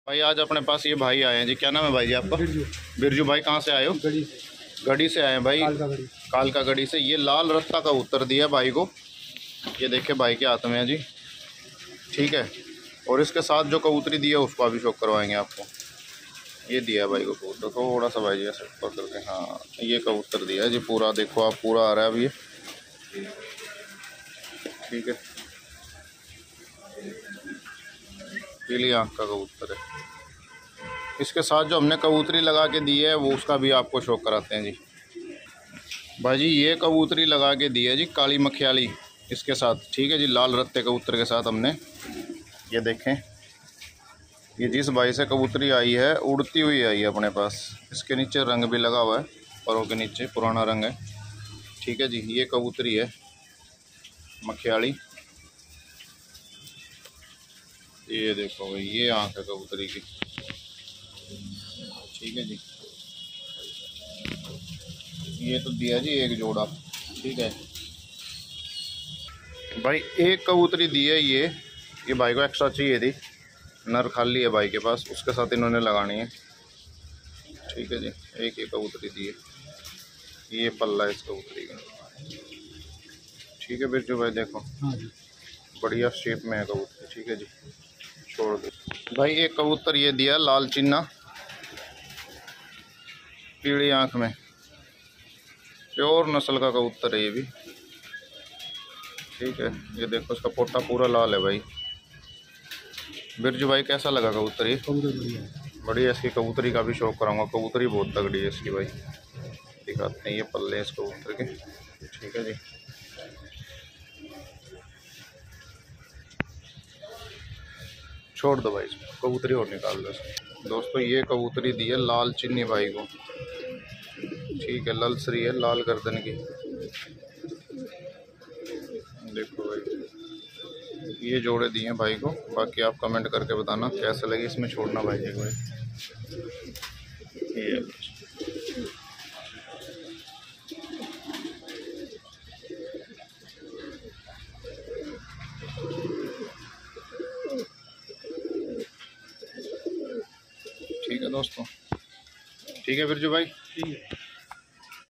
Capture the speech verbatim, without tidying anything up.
भाई आज अपने पास ये भाई आए हैं जी। क्या नाम है भाई जी आपका? बिरजू। बिरजू भाई कहाँ से आए हो? गड़ी गढ़ी से आए हैं भाई। कालका गड़ी। कालका गढ़ी से। ये लाल रत्ता का उत्तर दिया भाई को। ये देखिए भाई के हाथ में है जी। ठीक है। और इसके साथ जो कबूतरी दी है उसको अभी शौक करवाएंगे आपको। ये दिया है भाई को कबूतर। थोड़ा सा भाई जी ऐसे ऊपर करके, हाँ ये कबूतर दिया है जी पूरा। देखो आप पूरा आ रहा है अभी ये। ठीक है। पीली आँख का कबूतर है। इसके साथ जो हमने कबूतरी लगा के दी है वो उसका भी आपको शौक कराते हैं जी। भाई जी ये कबूतरी लगा के दी है जी काली मखियाली इसके साथ। ठीक है जी, लाल रत्ते कबूतर के साथ हमने। ये देखें, ये जिस भाई से कबूतरी आई है उड़ती हुई आई है अपने पास। इसके नीचे रंग भी लगा हुआ है, परों के नीचे पुराना रंग है। ठीक है जी, ये कबूतरी है मखियाली। ये देखो भाई, ये आँख है कबूतरी की। ठीक है जी, ये तो दिया जी एक जोड़ा। ठीक है भाई, एक कबूतरी दी है ये। ये भाई को एक्स्ट्रा चाहिए थी, नर खाली है भाई के पास, उसके साथ इन्होंने लगानी है। ठीक है जी, एक ही कबूतरी दी है। ये पल्ला है इस कबूतरी का। ठीक है बिरजू भाई, देखो बढ़िया शेप में है कबूतरी। ठीक है जी, छोड़ दो भाई। एक कबूतर ये दिया लाल चिन्ना, पीली आँख में, प्योर नस्ल का कबूतर है ये भी। ठीक है, ये देखो इसका पोटा पूरा लाल है भाई। बिरजू भाई कैसा लगा कबूतर? ये बढ़िया। इसकी कबूतरी का भी शौक कराऊंगा। कबूतरी बहुत तगड़ी है इसकी भाई। दिखाते हैं ये पल्ले इस कबूतर के। ठीक है जी, छोड़ दो भाई इसको, कबूतरी और निकाल दो। दोस्तों ये कबूतरी दी है लाल चिन्नी भाई को। ठीक है, ललसरी है लाल गर्दन की। देखो भाई, ये जोड़े दिए हैं भाई को। बाकी आप कमेंट करके बताना कैसे लगे। इसमें छोड़ना भाई जी भाई। ये ठीक है दोस्तों। ठीक है बिरजू भाई। ठीक है।